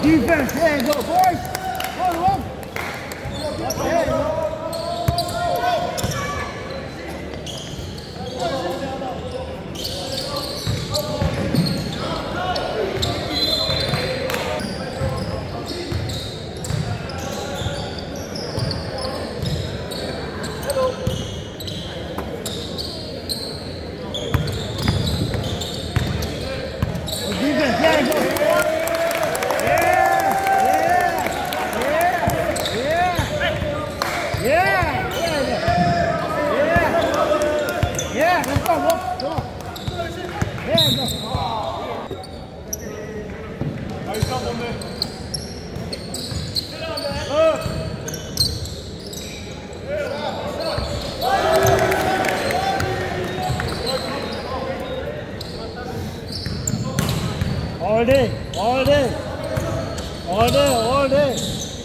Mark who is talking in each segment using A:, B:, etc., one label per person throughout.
A: Defense, there you go, boys. Go, go. There you go. Defense, there you go. All day, all day, all day, all day.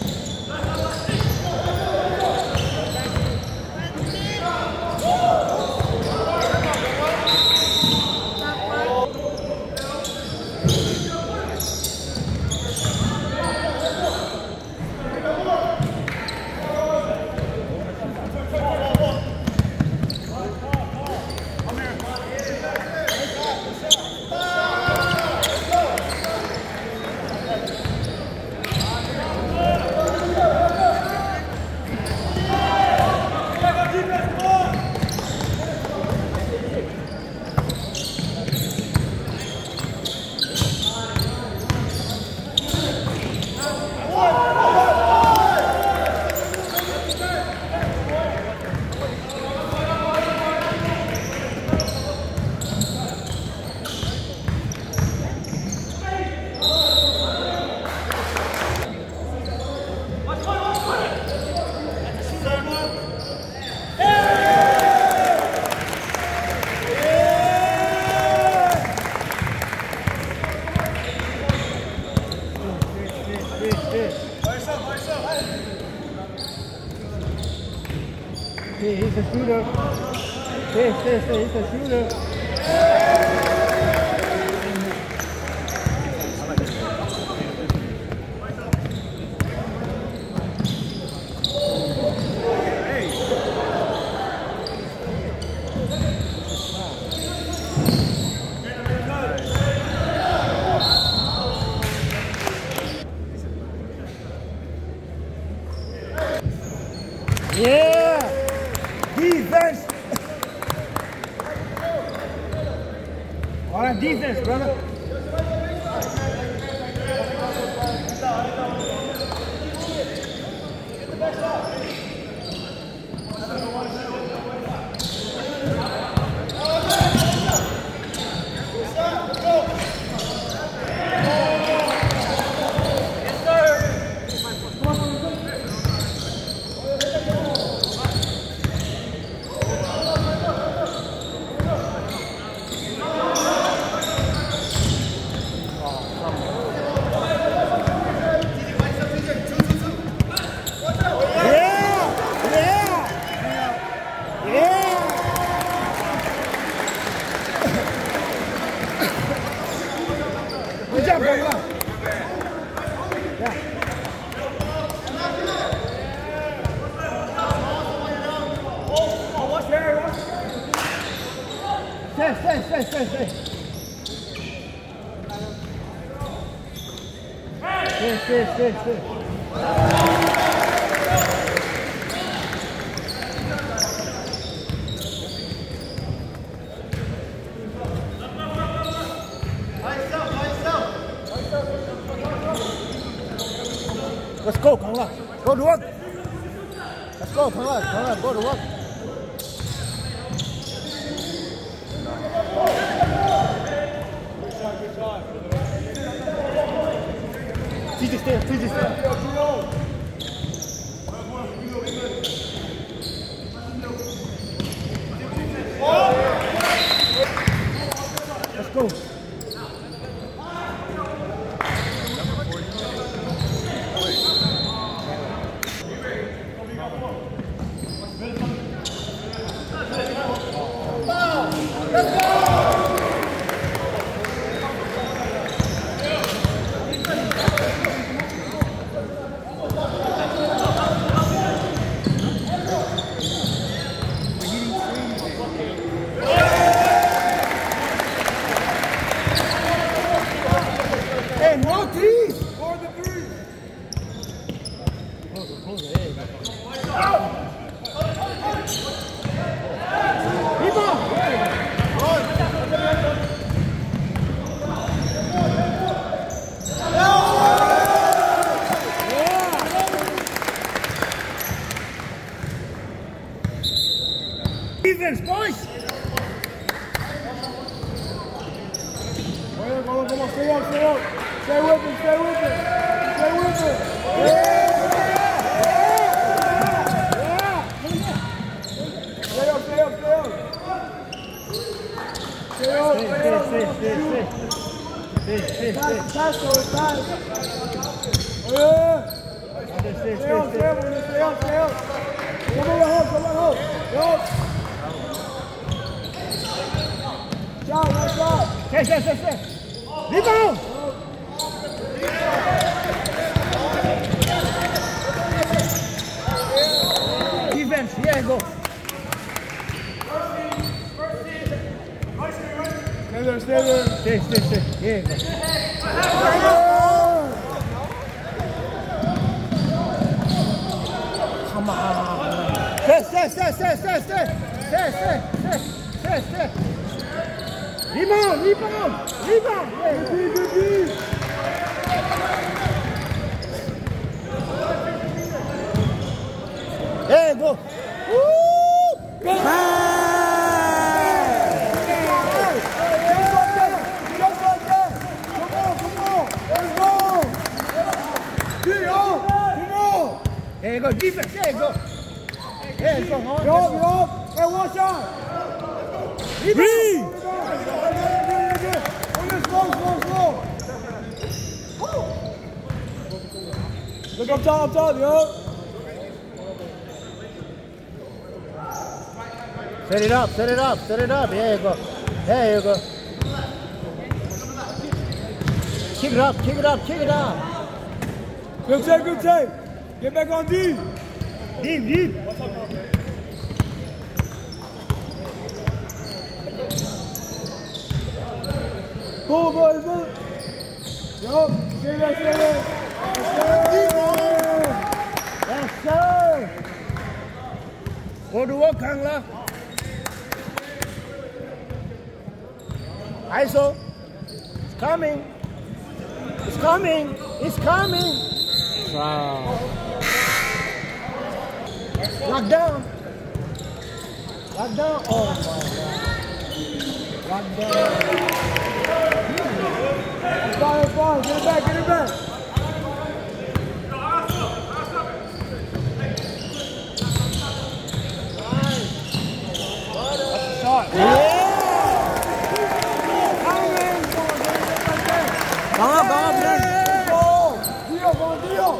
A: He's a shooter. He's a shooter. Yeah! Defense! All right, defense, brother. Good job, brother. Yeah. Stay. Let's go, Kangla. Go to work. Let's go, Kangla. Go to work. TJ, stay. Let's go. Come on, stay up. Stay with him. Stay with him. Yeah. Stay up. Stay up. Come on, hold. Shot. Stay. Rebound. Defense, yeah, go. Stay there. Yeah, go. Come on. Stay. Rebound. Good. Hey, go. Woo! Go. There you go, defense, there you go. There you go, Yo. Hey, watch out. Breathe. Slow. Look up top, yo. Set it up. There you go. Kick it up. Good take. Get back on deep. Deep. Pull, boys. Yo, stay there. Yes, sir. Go to work, Kangla. ISO. It's coming. Wow. Lock down. Oh my God. Lock down. Fire. Get it back. Shot. Yeah. Come on, Deal.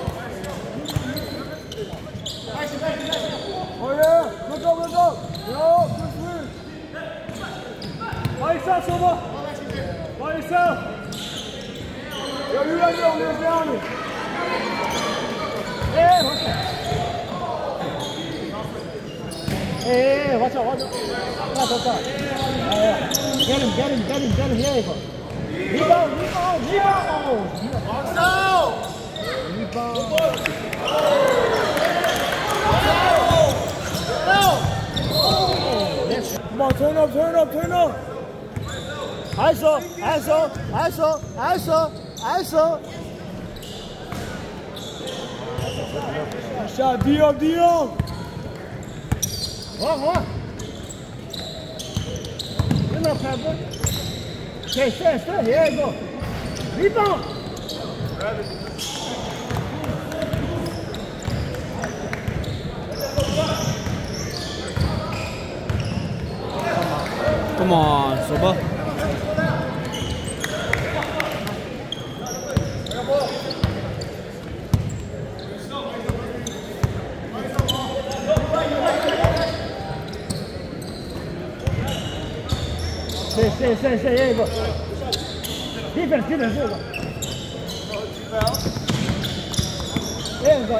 A: Oh yeah, look up. Yo, good swing. By yourself, Silva. By yourself. Yo, you right there, let's down it. Hey, watch out. Watch out. Get him, here you go. Rebound. Come on, turn up. ISO. Shot, Dio. What? You're not Pepper. Okay, stay. Here you go. Rebound.
B: Come on, Silva.
A: Stay, here you go. Defense, here you go. Here you go.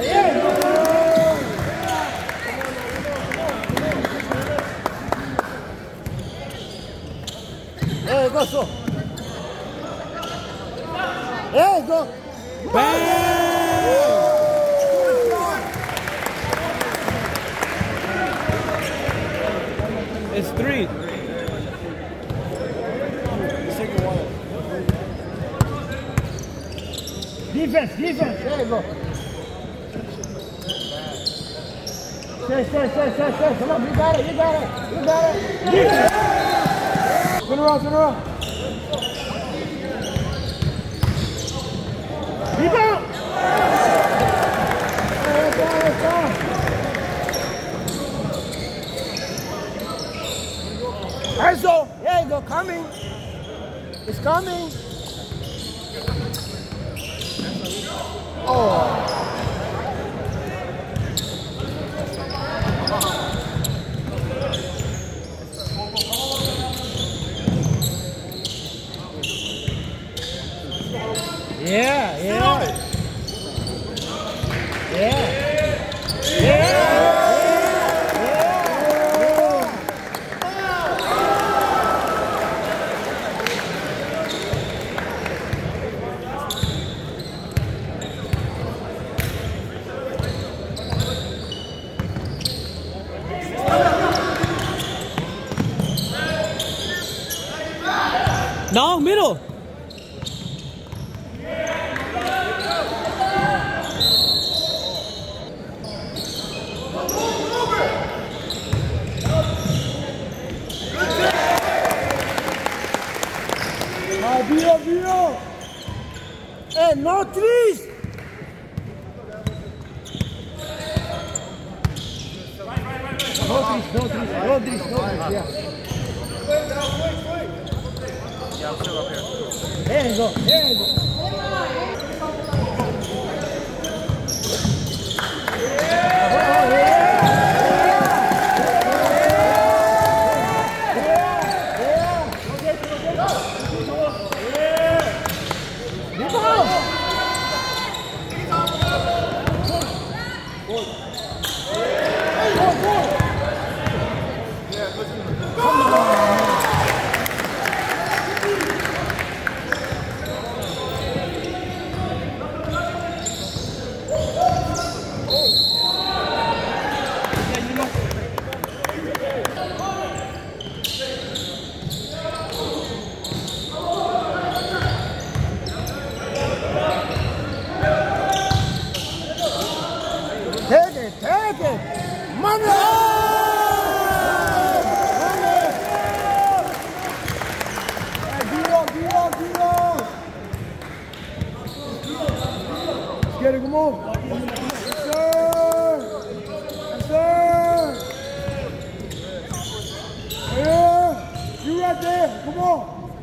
A: There you go, so. There you go.
B: Bang! It's 3.
A: Defense, there you go. Stay. Come on, you got it. Defense. Turn around. coming. It's coming. Oh. Yeah, yeah. Yeah. Yeah.
B: No, middle.
A: Vio. No trees. No trees. Yeah.
C: Yeah, I'm still up here.
A: There you go. Take it! Money! Vio! Let's get it, come on! Yes, sir! Yeah! You right there, come on!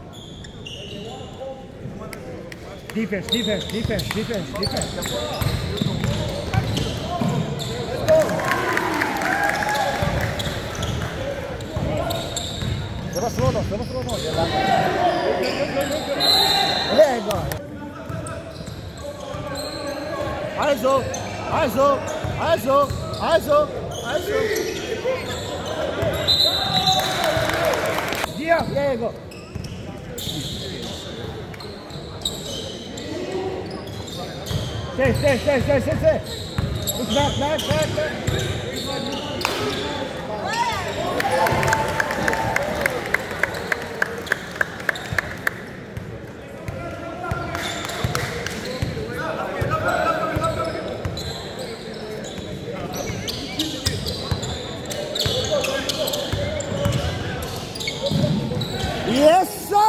A: Defense. Se va solo. There you go. ISO. Yeah, there you go. Stay. It's back. Yes, sir!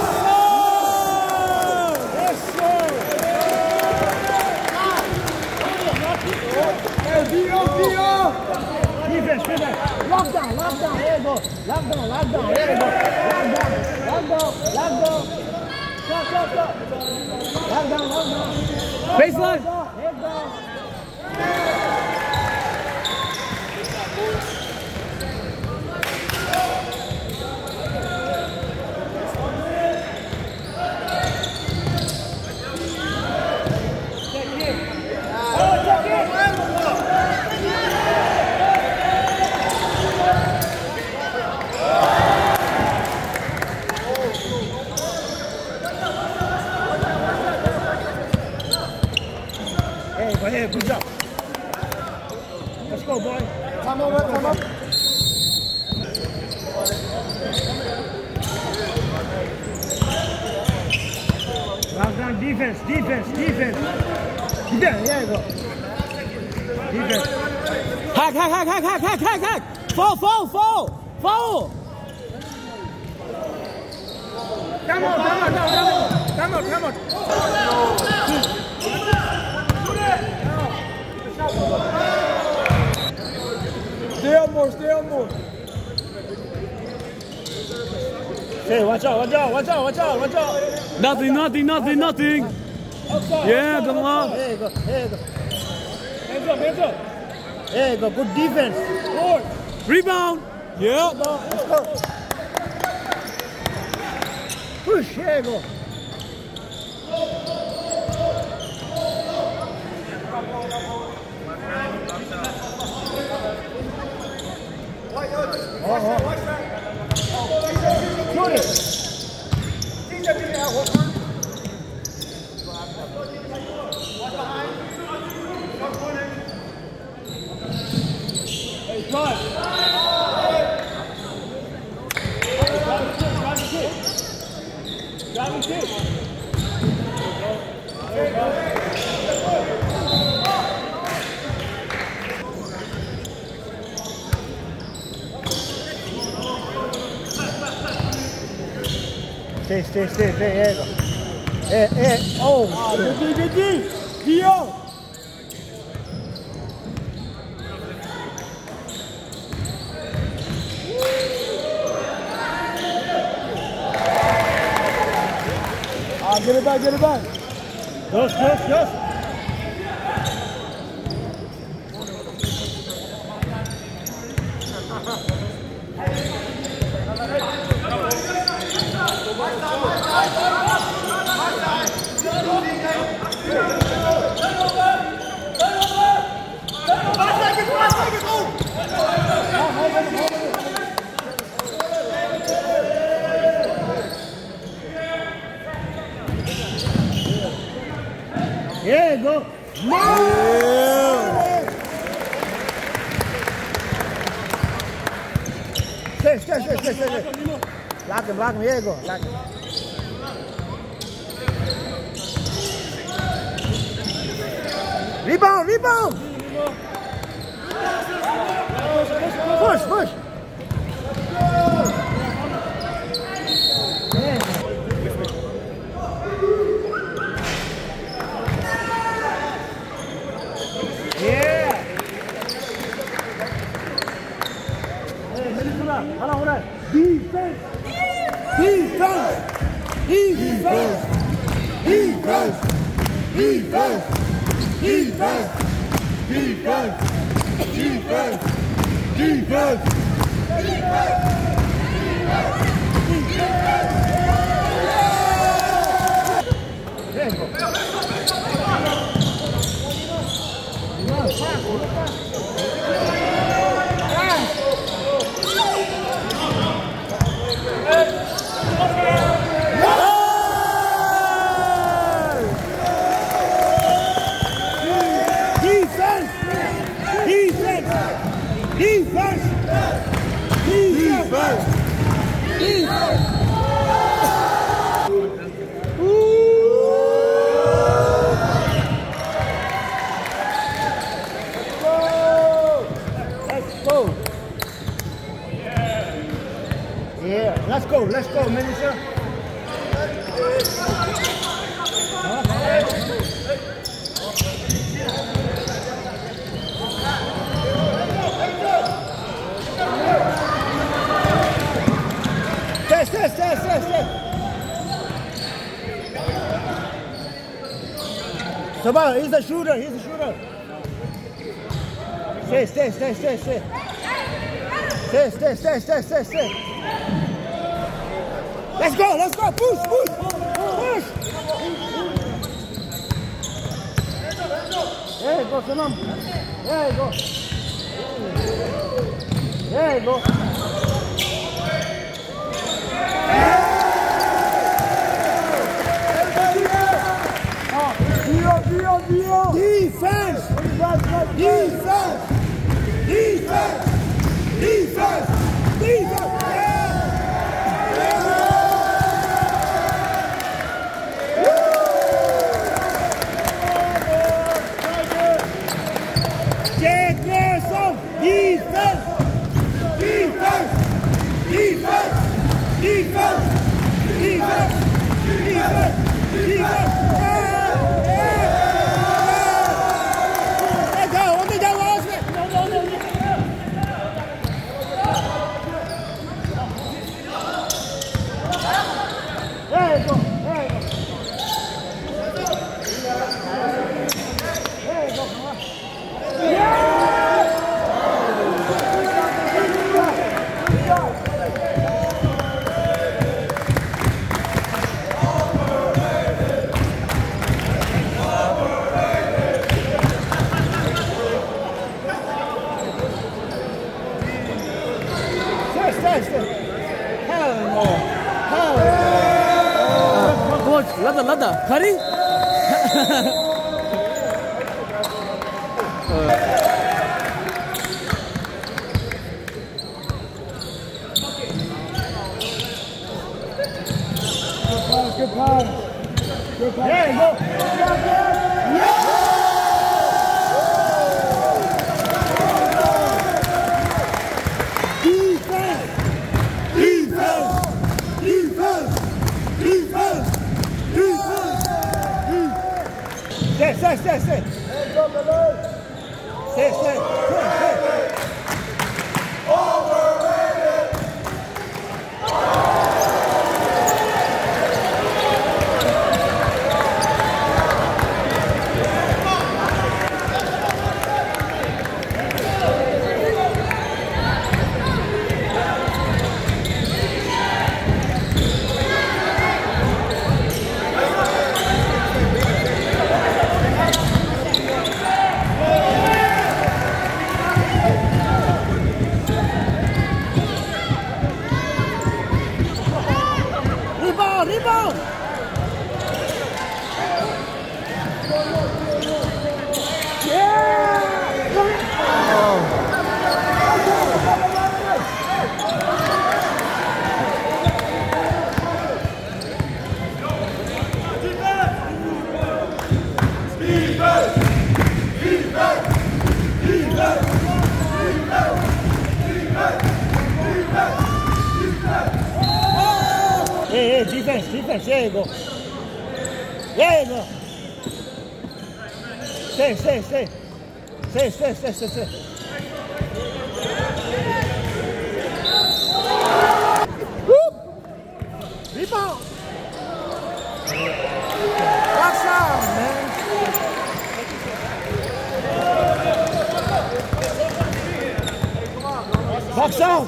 A: Hey, Vio! Defense. Lock down. Here you go. Lockdown. Here you go. Lockdown. Stop. Lockdown.
B: Baseline.
A: Head down. Hey, good job. Let's go, boy. Come on. Lockdown defense. There you go. Defense.
B: Hack. Fall.
A: Come on. Stay on more. Okay, watch out, watch out, watch out, watch out, watch out.
B: Nothing.
A: Outside,
B: Yeah,
A: outside,
B: come on.
A: There you go, there you go.
C: Hands up, hands up.
A: There you go, good defense.
C: Forward.
B: Rebound. Yeah.
A: Let's go. Push, there you go. Shoot it.
C: Hey, drive. Drive and kick. There you go.
A: Stay, there you go. Hey, oh.
C: Good D. Dio. Get it back.
A: Just. There you go. Stay. Lock him. Here you go. Lock him. Rebound. Push. 하나. Defense. Let's go, Minister. Test. Sabah, he's the shooter. Stay. Stay. Let's go. Push. There you go, Sanam. There you go. Dio. Defense.
B: coach. Ladder. Curry?
C: Good pass. There you go. Stay. Rebound! Hey, defense, there you go. Stay. Whoop! Rebound! Watch out, man! Box out!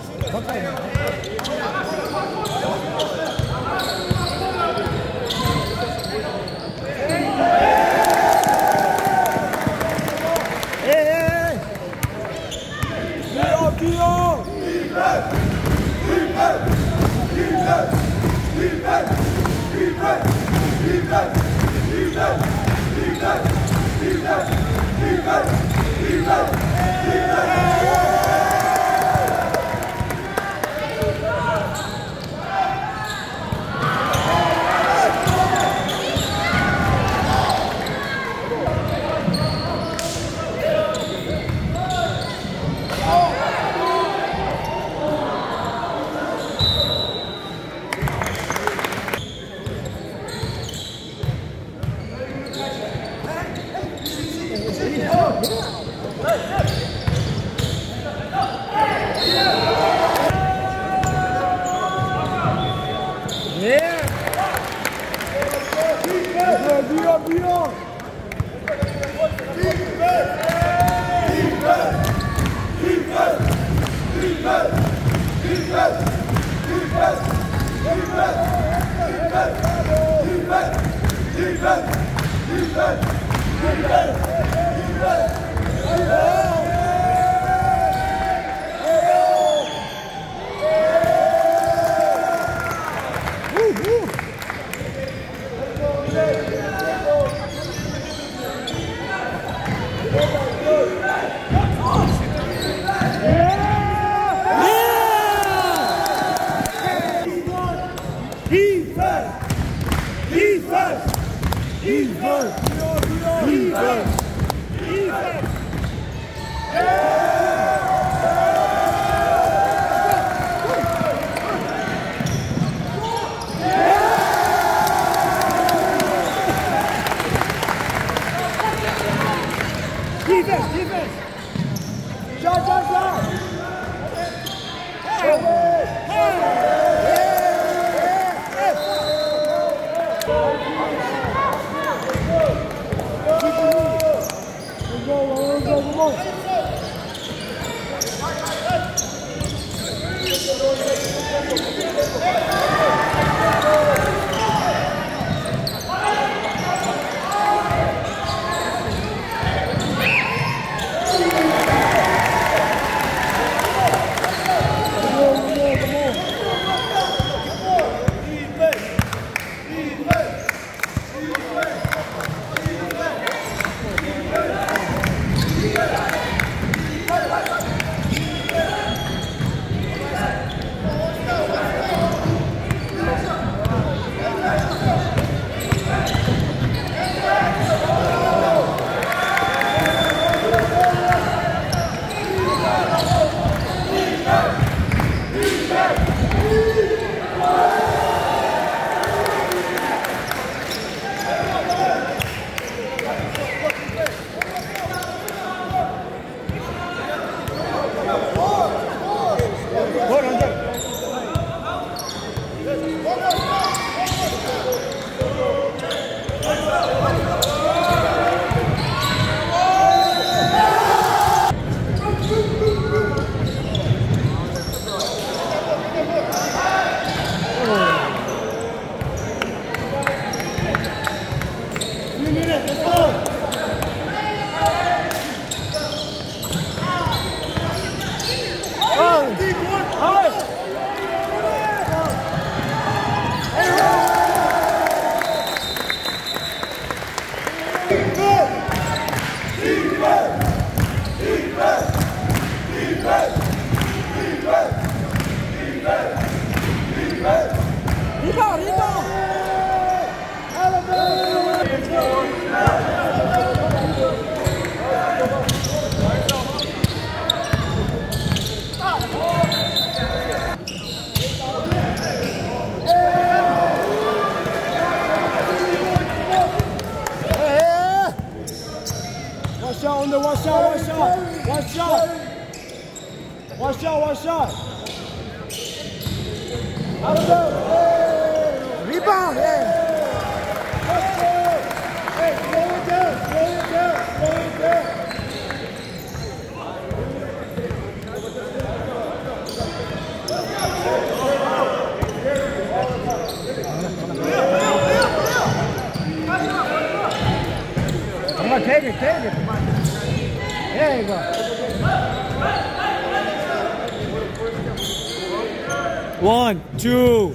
C: Thunder, one shot, one shot. One shot. One shot, one shot. Out of there. Rebound, yeah.
A: Hey, slow it down, slow it down, slow it down.
C: Come on, take it, take it. There you go.
B: 1, 2.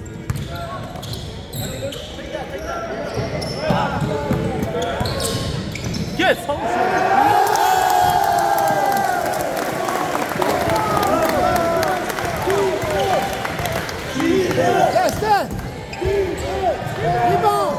B: Yes!
C: Yes, that. Rebound.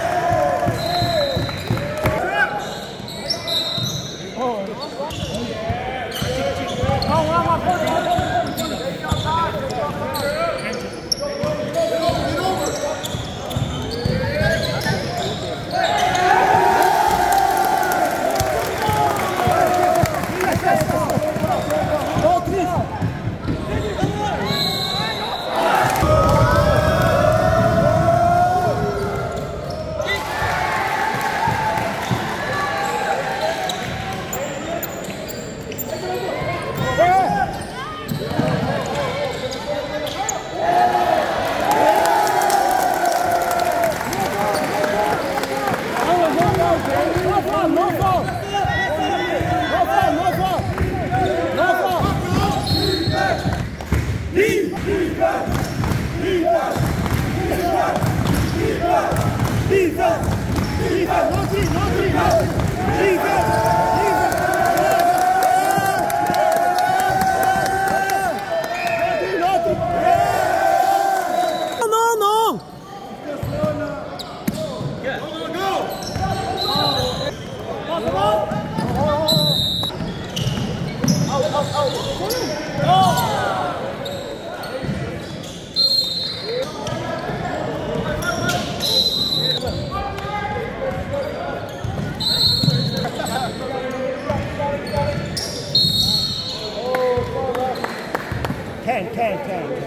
C: Ten.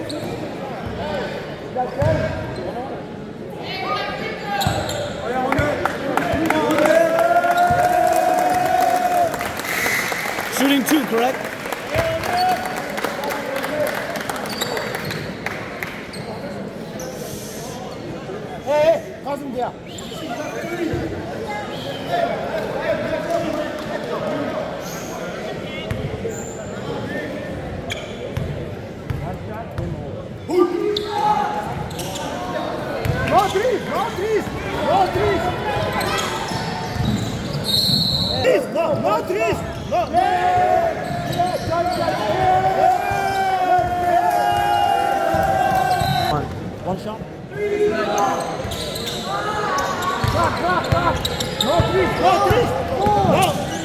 B: Shooting 2, correct?
C: Hey, 가슴 돼야. No threes. No threes. No. One shot. Clock. No threes. No.